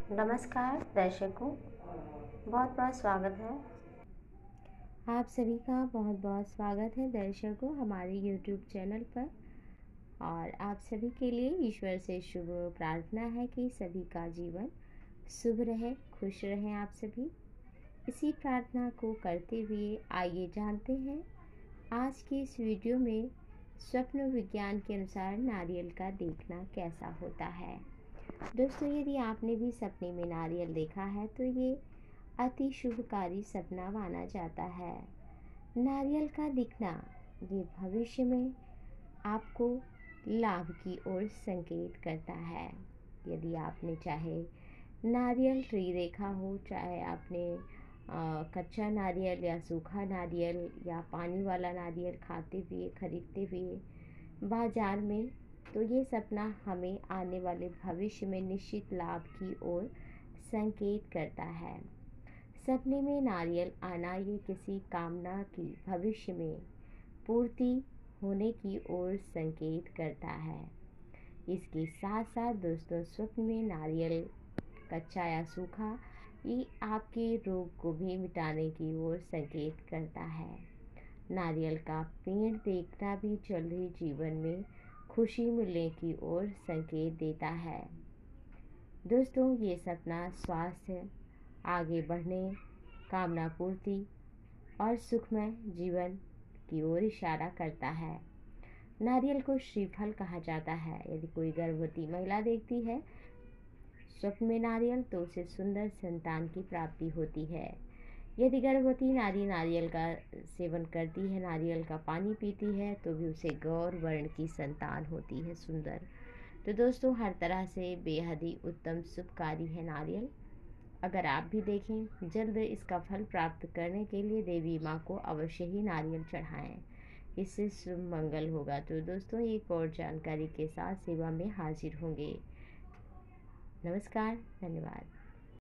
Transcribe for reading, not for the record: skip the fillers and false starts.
नमस्कार दर्शकों, बहुत बहुत स्वागत है। आप सभी का बहुत बहुत स्वागत है दर्शकों हमारे YouTube चैनल पर। और आप सभी के लिए ईश्वर से शुभ प्रार्थना है कि सभी का जीवन शुभ रहे, खुश रहें आप सभी। इसी प्रार्थना को करते हुए आइए जानते हैं आज की इस वीडियो में स्वप्न विज्ञान के अनुसार नारियल का देखना कैसा होता है। दोस्तों, यदि आपने भी सपने में नारियल देखा है तो ये अति शुभकारी सपना माना जाता है। नारियल का दिखना ये भविष्य में आपको लाभ की ओर संकेत करता है। यदि आपने चाहे नारियल ट्री देखा हो, चाहे आपने कच्चा नारियल या सूखा नारियल या पानी वाला नारियल खाते हुए खरीदते हुए बाजार में, तो ये सपना हमें आने वाले भविष्य में निश्चित लाभ की ओर संकेत करता है। सपने में नारियल आना ये किसी कामना की भविष्य में पूर्ति होने की ओर संकेत करता है। इसके साथ साथ दोस्तों, स्वप्न में नारियल कच्चा या सूखा ये आपके रोग को भी मिटाने की ओर संकेत करता है। नारियल का पेड़ देखना भी जल्दी जीवन में खुशी मिलने की ओर संकेत देता है। दोस्तों, ये सपना स्वास्थ्य, आगे बढ़ने, कामना पूर्ति और सुखमय जीवन की ओर इशारा करता है। नारियल को श्रीफल कहा जाता है। यदि कोई गर्भवती महिला देखती है स्वप्न में नारियल तो उसे सुंदर संतान की प्राप्ति होती है। यदि गर्भवती नारी नारियल का सेवन करती है, नारियल का पानी पीती है, तो भी उसे गौर वर्ण की संतान होती है, सुंदर। तो दोस्तों, हर तरह से बेहद ही उत्तम शुभकारी है नारियल। अगर आप भी देखें, जल्द इसका फल प्राप्त करने के लिए देवी माँ को अवश्य ही नारियल चढ़ाएं, इससे शुभ मंगल होगा। तो दोस्तों, एक और जानकारी के साथ सेवा में हाजिर होंगे। नमस्कार, धन्यवाद।